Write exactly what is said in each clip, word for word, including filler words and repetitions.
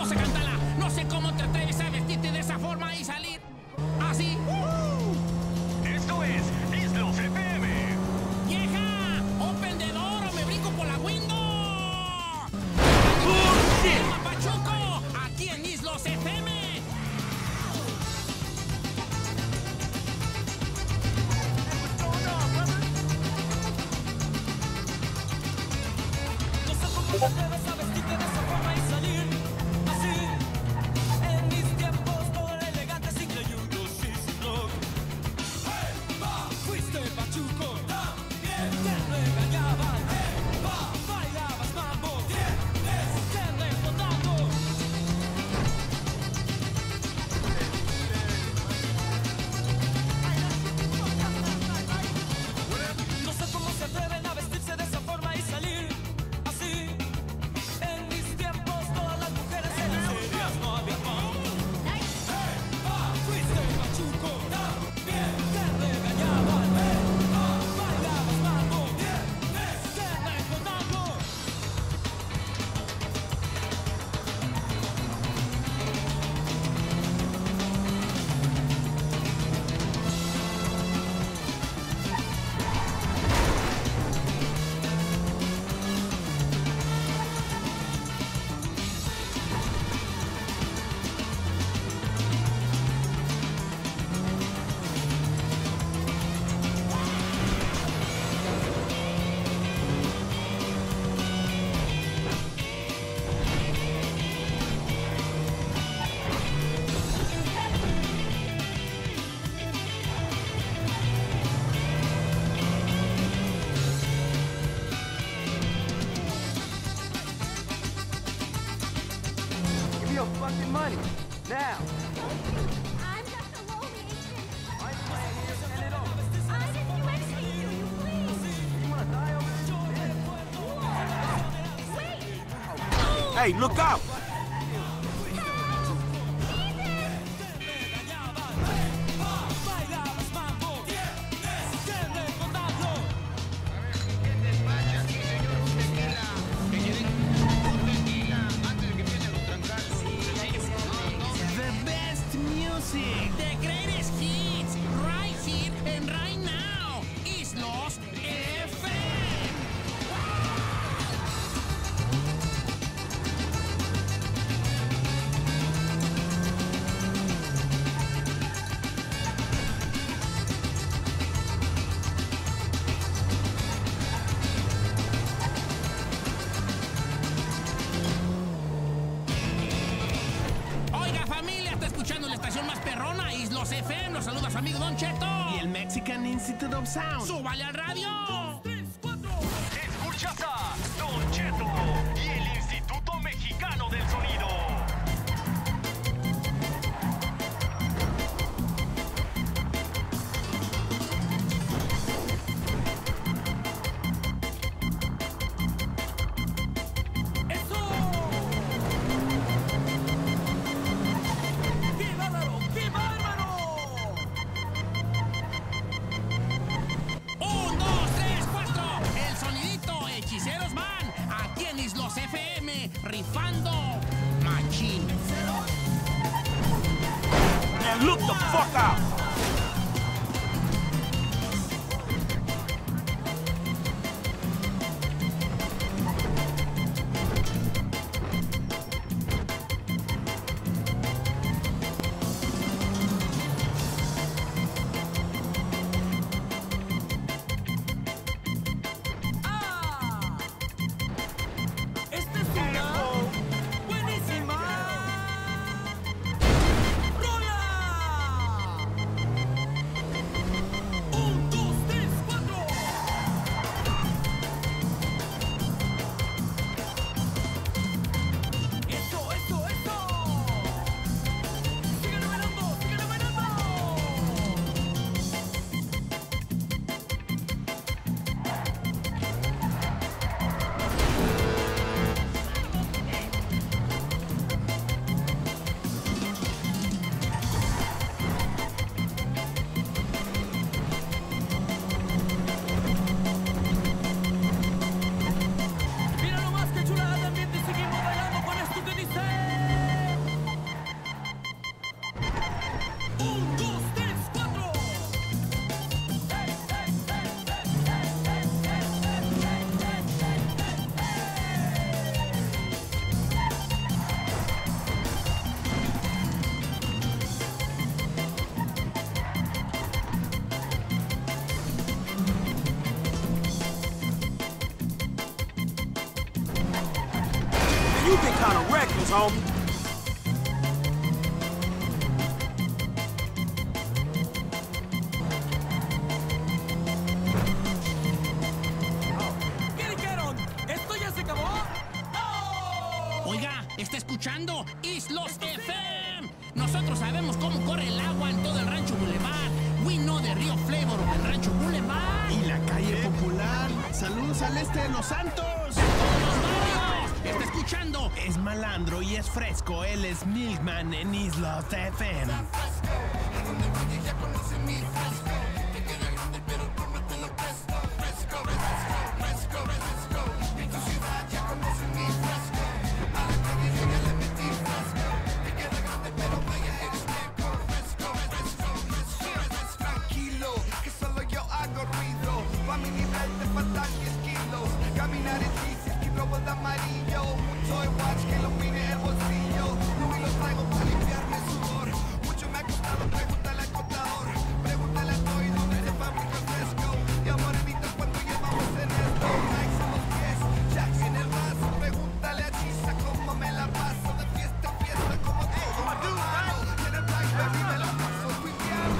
José, cántala. No sé cómo te atreves a vestirte de esa forma y salir así. Uh-huh. Esto es Islos F M. ¡Vieja! ¡Open the door o me brinco por la window! ¡Bullshit! ¡Pachuco! Aquí en Islos F M. No sé cómo te atreves a vestirte de esa forma y salir así. En mis tiempos todo era elegante, sin creyudos y sin rock. Hey, va, fuiste pachuco, también te regañaban. Hey, va, bailabas mambo, tienes que recordarlo. No sé cómo se atreven a vestirse de esa forma y salir así. En mis tiempos todas las mujeres eran serias, no había pan. Hey, va, fuiste pachuco, también te regañaban. Hey, va, bailabas mambo, tienes que recordarlo. Give me your fucking money. Now. I'm just a lowly agent. I'm playing here to end it all. I didn't do anything to you, you please. You wanna die over this? Wait! Hey, look out! Bailabas mambo, tienes que recordarlo. The best music, the greatest hits, right here and right now. Islos F M. Oiga, familia, está escuchando la estación más perrona, Islos F M. Los saluda su amigo Don Cheto. Y el Mexican Institute of Sound. ¡Súbale al radio! Escuchas a Don Cheto y el Instituto Mexicano del Sonido. ¡Eso! ¡Qué bárbaro! ¡Qué bárbaro! Un, dos, tres, cuatro. El sonidito Hechiceros Man. Aquí en Islos F M. Rifando machín. Man, look the fuck out! ¡Ah! Esta es una buenísima rola. you been kind of reckless, homie. ¿Qué dijeron? ¿Esto ya se acabó? Oiga, ¿está escuchando? Islos F M. Nosotros sabemos cómo corre el agua en todo el Rancho Boulevard. We know de Río Flavor en Rancho Boulevard. Y la calle popular. Saludos al este de Los Santos. ¡Todos varios! ¿Está escuchando? Es malandro y es fresco. Él es Milkman en Islos F M. Tranquilo, que solo yo hago ruido. Pa' mi nivel te faltan diez kilos. Caminar en bici, que robo de amarillo. Soy watch que ilumine el bolsillo. No y los traigo para limpiarme sudor. Mucho me ha costado, pregúntale al contador. Pregúntale a Toy dónde se fabrica el fresco. Y a Morenito cuánto llevamos en esto. Nikes en los pies, Jacks en el brazo. Pregúntale a Chisa cómo me la paso. De fiesta en fiesta como todo hermano. En el Blackberry me la paso tuiteando.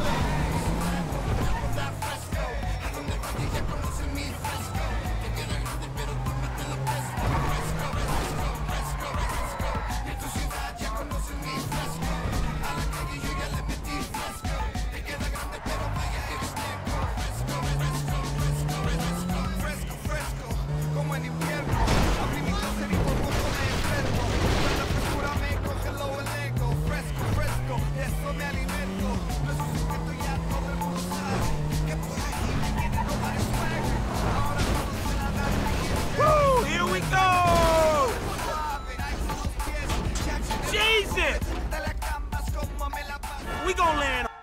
Fresco, fresco, como en invierno. Abrí mi closet y por poco me enfermo. Pero la frescura me coge lo el ego. Fresco, fresco, de eso me alimento. No es un secreto, ya todo el mundo sabe. Que por ahí me quieren robar el fuego. Ahora todos van a dar Woo! Here we go! suave. Nikes en los pies, Jacks en el Jesus! brazo. Dale a Canvas como me la paso. We gonna land